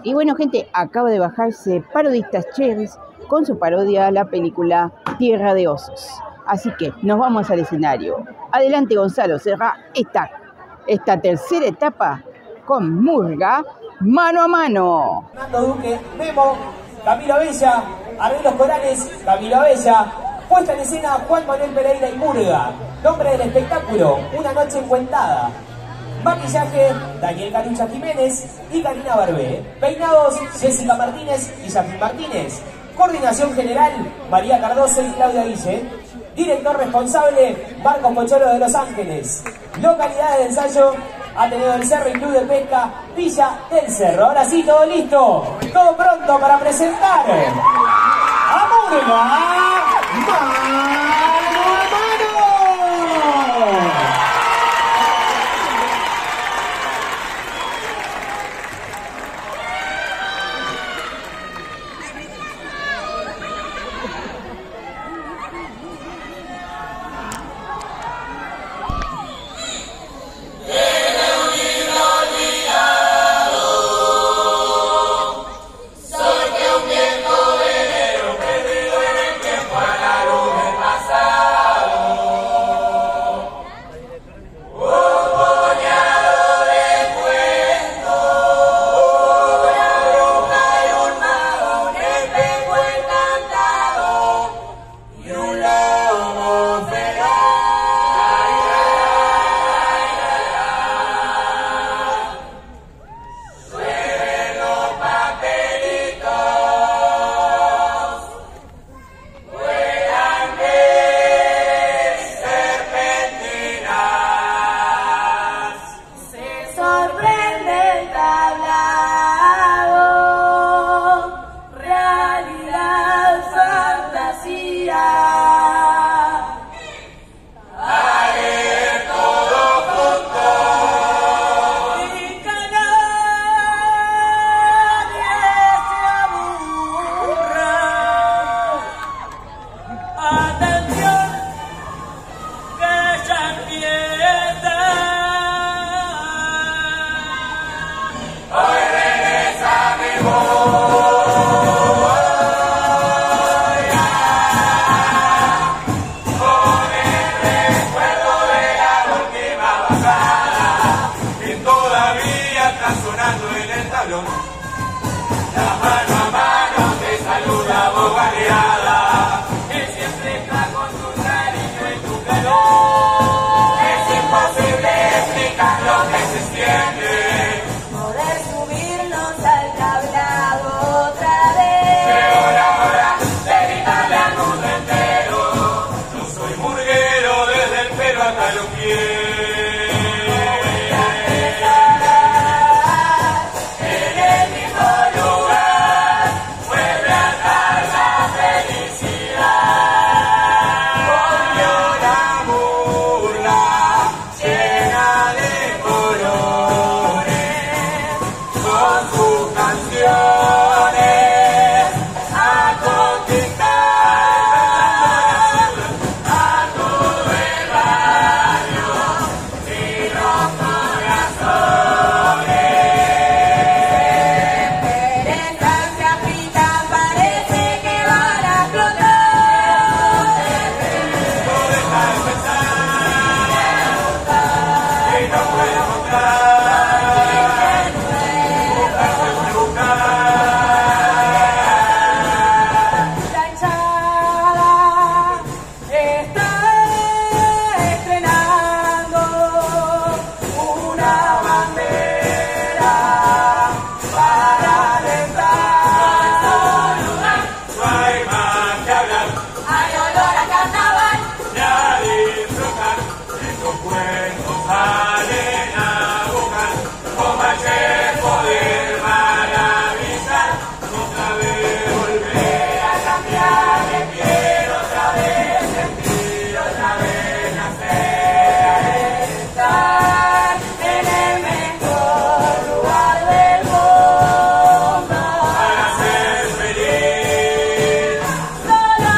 Y bueno, gente, acaba de bajarse Parodistas Cherries con su parodia a la película Tierra de Osos. Así que nos vamos al escenario. Adelante, Gonzalo, cerrá esta tercera etapa con Murga mano a mano. Fernando Duque, Memo, Camilo Abella, arreglos corales, Camilo Abella, puesta en escena Juan Manuel Pereira y Murga, nombre del espectáculo, Una noche encuentada. Maquillaje, Daniel Carucha Jiménez y Karina Barbé. Peinados, Jessica Martínez y Jacqueline Martínez. Coordinación general, María Cardoso y Claudia Guille. Director responsable, Marcos Pocholo de Los Ángeles. Localidades de ensayo, Ateneo del Cerro y Club de Pesca, Villa del Cerro. Ahora sí, todo listo, todo pronto para presentar a Murga mano a mano.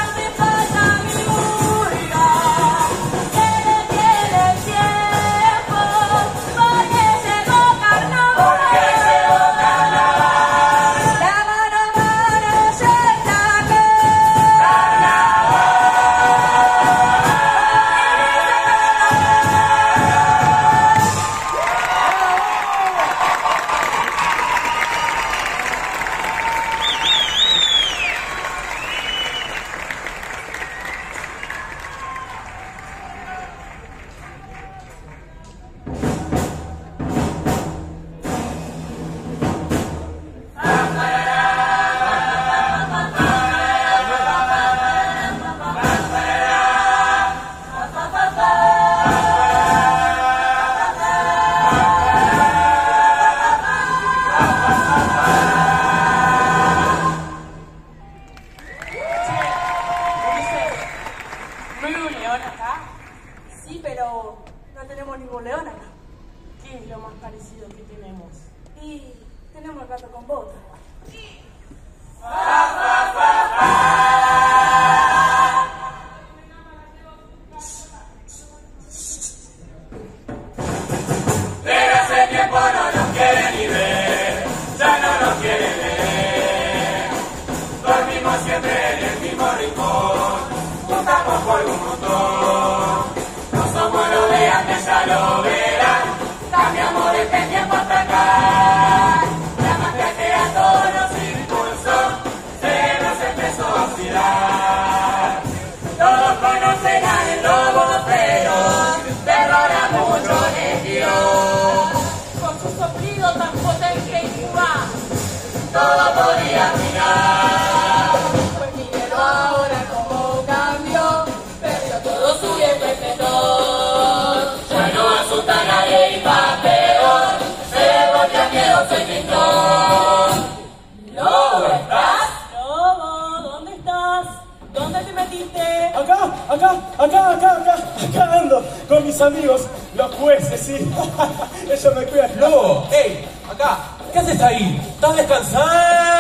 Tiempo parecido que tenemos. Y tenemos el gato con botas. Desde hace tiempo no nos quiere ni ver, ya no nos quiere ver. Dormimos siempre en el mismo rincón, juntamos por un montón. No somos los de antes, ya lo verán, cambiamos de este tiempo hasta acá. La magia que a todos nos impulsó, se nos empezó a oxidar. Todos conocen al lobo feroz, terror a mucho les dio. Con su soplido tan potente y fugaz, Todo podía mirar. pues Miguel ahora como cambió, perdió todo su viejo esplendor. Ya no asusta a nadie y va peor, se volvió miedoso y gritó. ¿Lobo estás? Lobo, ¿dónde estás? ¿Dónde te metiste? Acá ando con mis amigos, los jueces, sí. Ellos me cuidan. Lobo, hey, acá, ¿qué haces ahí? ¿Estás descansando?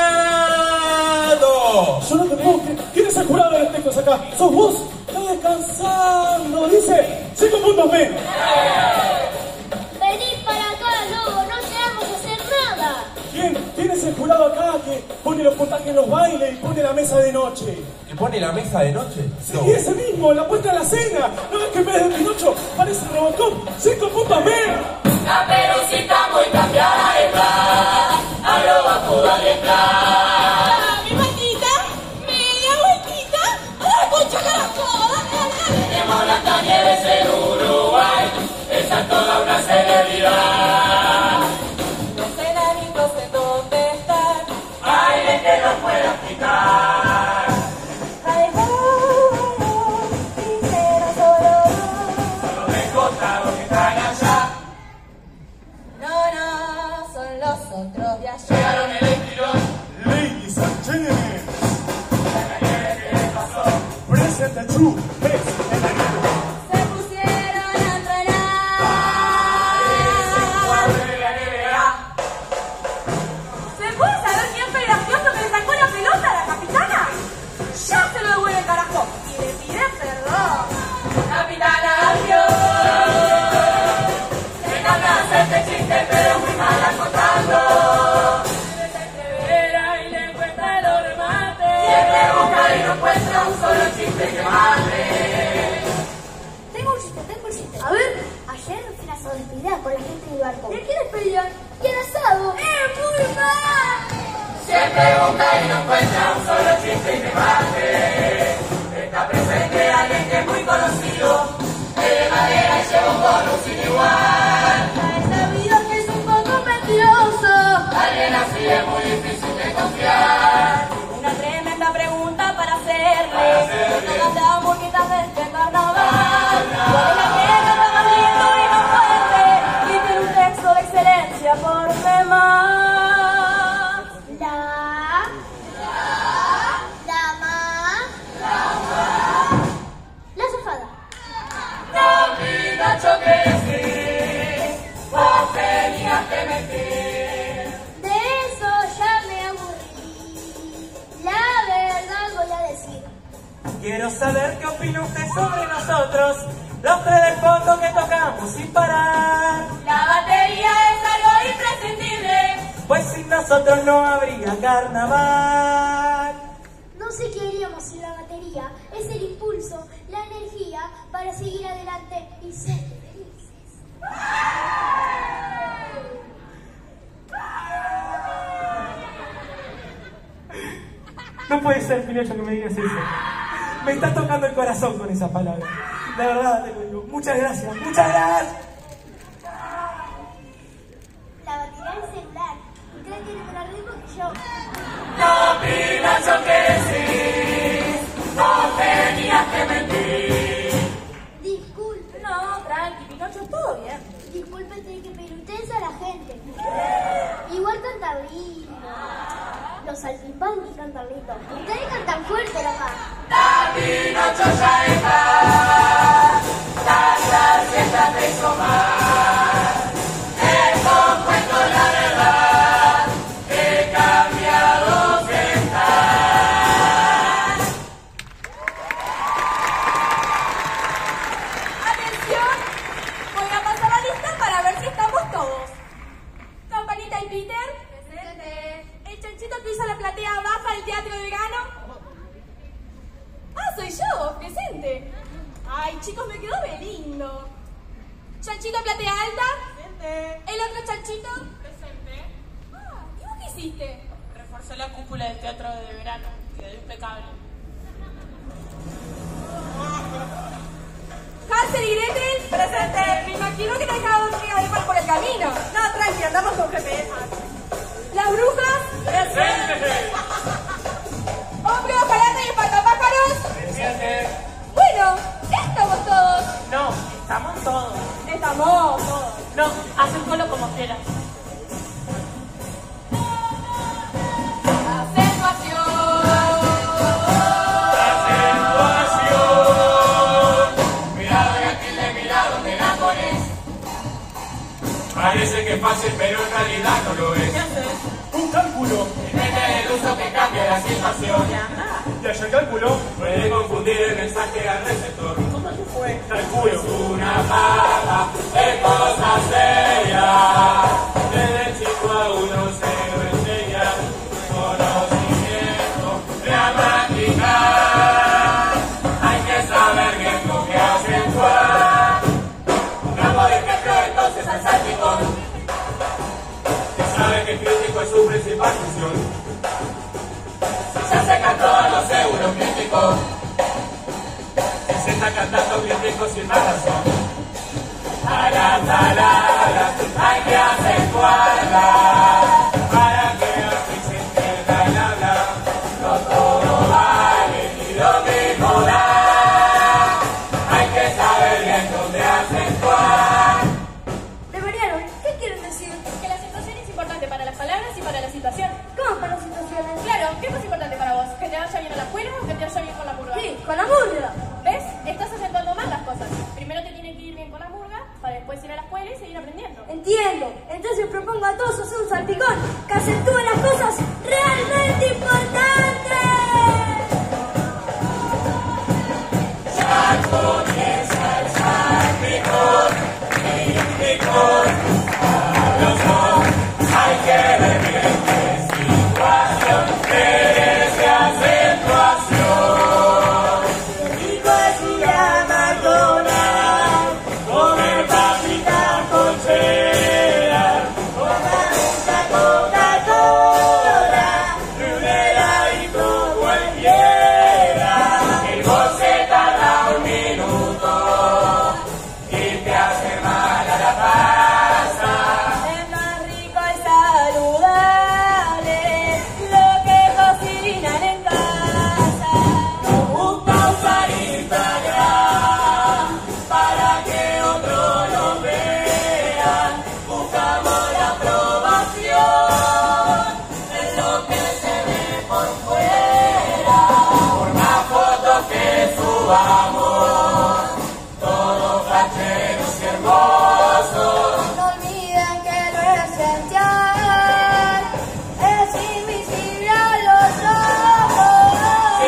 Yo no te puedo creer. ¿Quién es el jurado de los textos acá? ¿Sos vos? Está descansando. Dice 5 puntos menos. Venid para acá, lobo, no te vamos a hacer nada. ¿Quién es el jurado acá que pone los puntajes en los bailes y pone la mesa de noche? ¿Que pone la mesa de noche? Sí, ese mismo, la puesta en la cena. ¿No ves que en vez de Pinocho parece Robocop? 5 puntos menos. La pelucita muy cambiada está, a Lobo pudo alentar. Mi patita, media vueltita, a la concha carajo, dale. Tenemos Blancanieves en Uruguay, esa es toda una celebridad. Los enanitos en dónde están. Alguien que nos pueda explicar. Ay, sincero solo. Solo me contaron que están allá. No, son los otros de allá. Pegaron el estirón. Ladies and gentlemen, ¿Qué les pasó? present the true best enemigo. Se pusieron a entrenar. De la NBA. ¿Se puede saber quién fue el gracioso que le sacó la pelota a la capitana? Ya se lo devuelve el carajo y le pide perdón. Capitana Gambio. Me encanta hacerte chiste, pero muy mal contando. Se entrevera y le encuentra los remates. Siempre busca y no encuentra un solo chiste que mate. Tengo un chiste. A ver, ayer fui a la despedida con la gente del barco. ¿Y a quién despedían? ¿Y el asado? ¡Muy mal! Siempre busca y no encuentra un solo chiste que mate. Está presente alguien que es muy conocido. Es de madera y lleva un gorro sin igual. He sabido que es un poco mentiroso. Alguien así es muy difícil de confiar. Una tremenda pregunta para hacerle. Todas las hamburguesas de este carnaval. ¿Cuál es la que canta más lindo y más fuerte? Y tiene un texto de excelencia por demás. La azafata. No, Pinocho, que sí. Vos tenías que mentir. De eso ya me aburrí. La verdad voy a decir. Quiero saber qué opina usted sobre nosotros, los tres del fondo que tocamos sin parar. La batería es algo imprescindible. Pues sin nosotros no habría carnaval. No sé qué haríamos sin la batería. Es el impulso, la energía para seguir adelante y ser felices. No puede ser, Pinocho, que me digas eso. Me está tocando el corazón con esa palabra. De verdad te lo digo. Muchas gracias, muchas gracias. La batería del celular. Ustedes tienen más ritmo que yo. No, Pinocho, que sí. Vos tenías que mentir. Disculpe. No, tranqui, Pinocho, todo bien. Disculpe, tiene que pedir ustedes a la gente. Igual cantan lindo. Los saltimbanquis cantan lindo. Ustedes cantan fuerte nomás. La Pinocho ya está. Tantas fiestas te hizo mal. Eso de alta? Presente. ¿El otro chanchito? Presente. Ah, ¿y vos qué hiciste? Reforcé la cúpula del teatro de verano. Quedó impecable. Hansel y Gretel, presente. Me imagino que te dejaron de mal por el camino. No, tranqui, andamos con GPS. Las brujas, ¡Presente! Hombre, Ojalata y Espantapájaros. ¡Presente! Bueno, ya estamos todos. No, estamos todos. Estamos todos. No, haz el colo como quieras. Parece que es fácil, pero en realidad no lo es. ¿Qué haces? Un cálculo. Depende del uso que cambie la situación. Y allá cálculo. Puede confundir el mensaje al receptor. ¿Cómo te fue? Calculo. Es una paga de cosas serias. Desde chico a uno se lo enseña. Conocimiento, gramatical. Hay que saber bien con qué acentuar. Campo de ejemplo entonces al salpicón. Que sabe que el crítico es su principal función. Si ya se cantó a los eurocríticos, que se está cantando críticos sin más razón. A las palabras hay que acentuarlas para que así se entienda el habla. No todo vale ni lo mismo da. Hay que saber bien dónde acentuar. ¿De variaron? ¿Qué quieren decir? Que la situación es importante para las palabras y para la situación. ¿Cómo para las situaciones? Claro, ¿qué es más importante para vos? ¿Que te vaya bien a la escuela o que te vaya bien con la murga? Sí, con la murga. ¿Ves? Estás acentuando mal las cosas. Primero te tiene que ir bien con la murga para después ir a la escuela y seguir aprendiendo. Entiendo. Entonces propongo a todos hacer un salpicón que acentúe las cosas realmente importantes. Ya comienza el salpicón, picón, sabroso. Hay que ver bien qué situación merece acentuación. Rico es una McDonald's, comer papitas con cheddar, tomar mucha Coca-Cola, de un heladito cualquiera. El gol se tarda un minuto y te hace mal a la panza. Es más rico y saludable lo que cocinan en casa. Busca usar Instagram para que otros lo vean. Buscamos la aprobación en lo que se ve por fuera. Por más fotos que subamos, todos facheros y hermosos. No olviden que lo esencial es invisible a los ojos.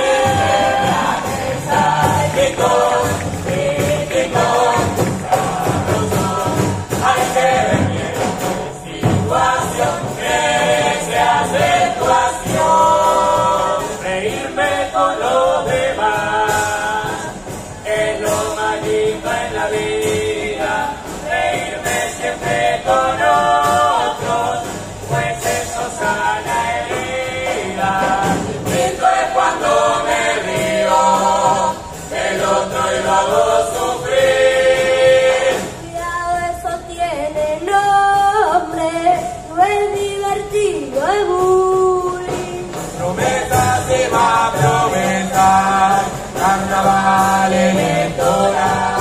Hay que ver bien qué situación merece acentuación. Reírme con los demás es lo más lindo en la vida. Reírme siempre con otros, pues eso sana herida. Lindo es cuando me río del otro y lo hago sufrir. Cuidado, eso tiene nombre, no es divertido, es bullying. Promesas y más promesas, carnaval electoral.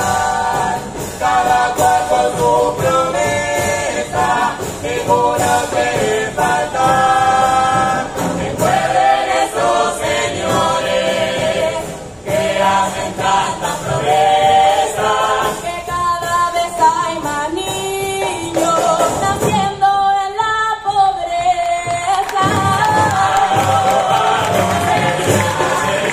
Cada cual con su promesa, ninguna puede faltar. Recuerden esos señores que hacen tantas promesas. Que cada vez hay más niños naciendo en la pobreza.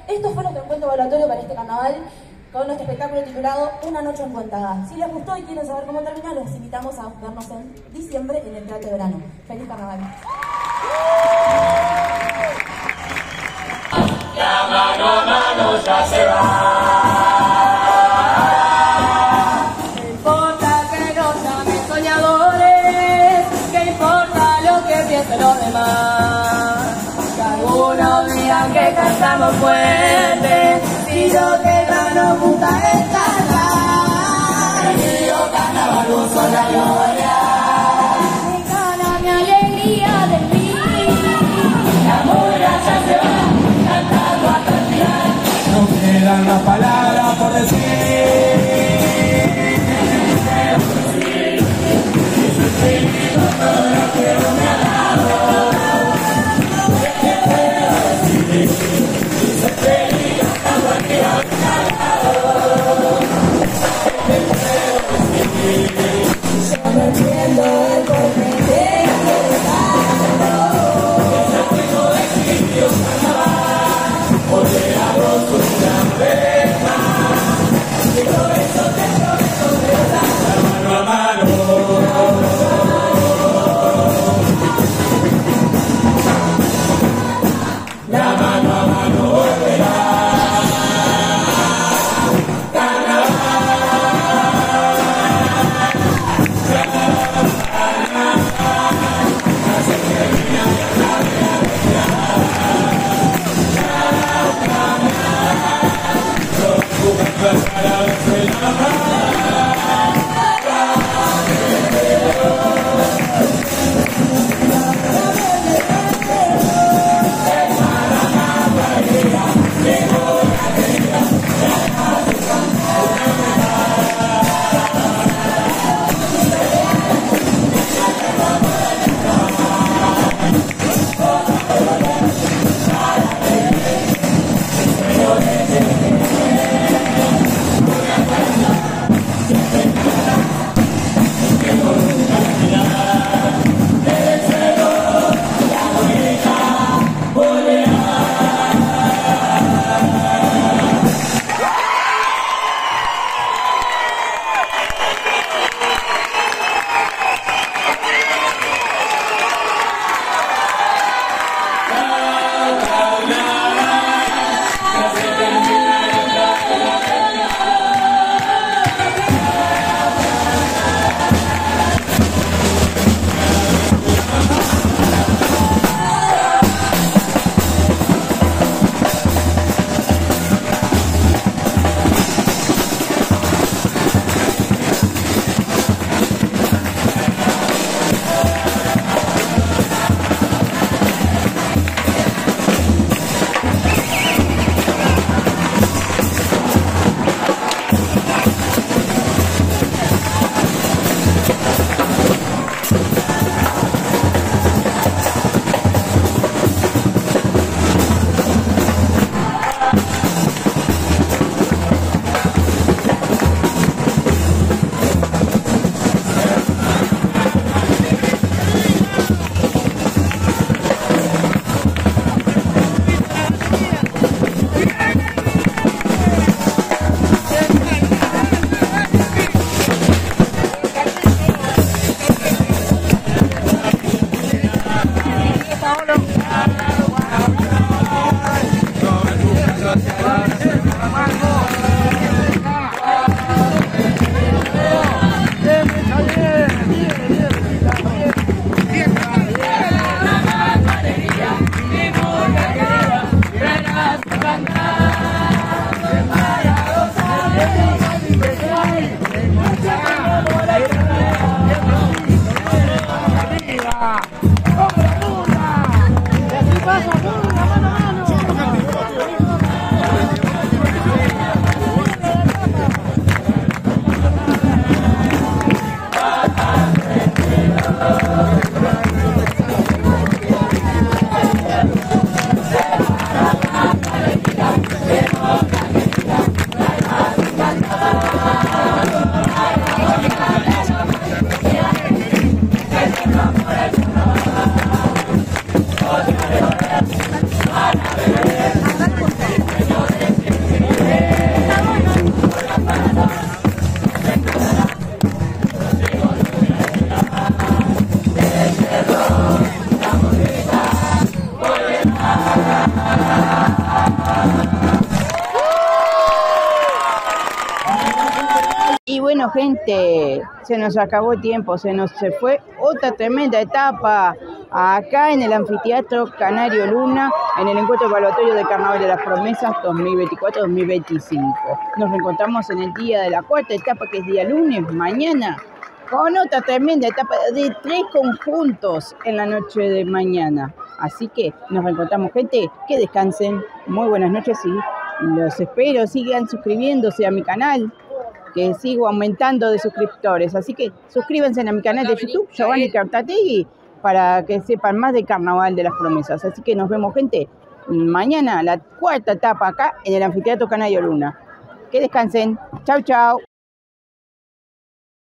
Esto fue nuestro encuentro evaluatorio para este carnaval con nuestro espectáculo titulado Una noche encuentada. Si les gustó y quieren saber cómo termina, los invitamos a vernos en diciembre en el Teatro de Verano. ¡Feliz carnaval! La mano a mano ya se va. ¿Qué importa que nos llamen soñadores? ¿Qué importa lo que piensen los demás? Que algunos digan que cantamos fuerte, si lo que más nos gusta es cantar. Y yo carnaval uso la gloria. Me gana mi alegría de mí. La murga ya se va, cantando hasta el final. No quedan las palabras por decir. Todo lo que no me ha dado. ¿Qué puedo decir? Dice feliz, cantando aquí a mi lado. ¿Qué puedo decir? Yo no entiendo el porqué de Ya tengo decidido carnaval, volver a vos una vez más. Y por eso te prometo de verdad, mano a mano. La mano a mano volverá. Bueno, gente, se nos acabó el tiempo, se fue otra tremenda etapa acá en el Anfiteatro Canario Luna, en el encuentro evaluatorio del Carnaval de las Promesas 2024-2025. Nos reencontramos en el día de la cuarta etapa, que es día lunes, mañana, con otra tremenda etapa de 3 conjuntos en la noche de mañana. Así que nos reencontramos, gente, que descansen, muy buenas noches y los espero, sigan suscribiéndose a mi canal, que sigo aumentando de suscriptores. Así que suscríbanse a mi canal de YouTube, Giovanni Cartategui, para que sepan más del Carnaval de las Promesas. Así que nos vemos, gente, mañana, la cuarta etapa acá en el Anfiteatro Canario Luna. Que descansen. Chau, chau.